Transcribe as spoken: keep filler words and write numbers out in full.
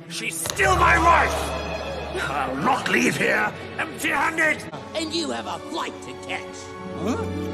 She's still my wife! I'll not leave here empty-handed! And you have a flight to catch. Huh?